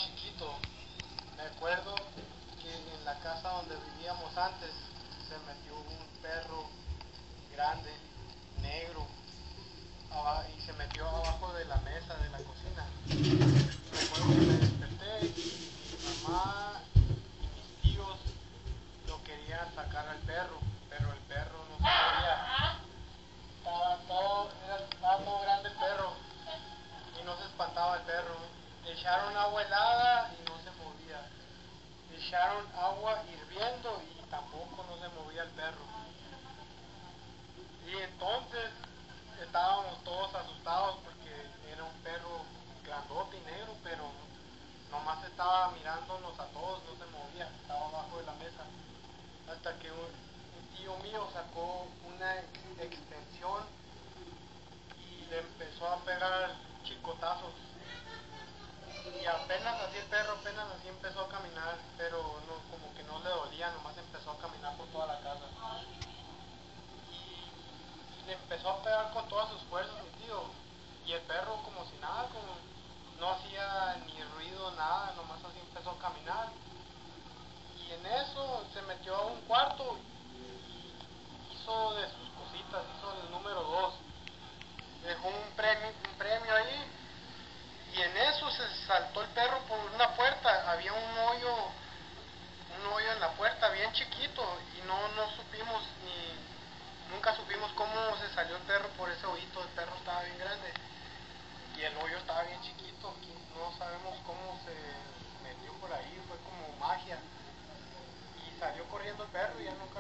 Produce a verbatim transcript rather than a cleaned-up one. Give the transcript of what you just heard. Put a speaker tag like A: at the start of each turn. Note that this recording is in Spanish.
A: chiquito, me acuerdo que en la casa donde vivíamos antes se metió un perro grande, negro, y se metió abajo de la mesa de la cocina. Me acuerdo que me desperté y mi mamá y mis tíos lo querían sacar al perro, pero el perro no se movía. Estaba todo, era, estaba todo grande el perro y no se espantaba el perro. Le echaron agua helada y no se movía. Le echaron agua hirviendo y tampoco no se movía el perro. Y entonces estábamos todos asustados porque era un perro grandote y negro, pero nomás estaba mirándonos a todos, no se movía, estaba abajo de la mesa. Hasta que un, un tío mío sacó una extensión y le empezó a pegar chicotazos. Y apenas así el perro, apenas así empezó a caminar, pero no, como que no le dolía, nomás empezó a caminar por toda la casa. Y le empezó a pegar con todas sus fuerzas mi tío. Y el perro como si nada, como no hacía ni ruido, nada, nomás así empezó a caminar. Y en eso se metió a un cuarto y hizo de sus cositas, hizo el número dos. Dejó un premio, un premio ahí. Y en eso se saltó el perro por una puerta, había un hoyo, un hoyo en la puerta bien chiquito y no, no supimos ni, nunca supimos cómo se salió el perro por ese hoyito, el perro estaba bien grande y el hoyo estaba bien chiquito, no sabemos cómo se metió por ahí, fue como magia y salió corriendo el perro y ya nunca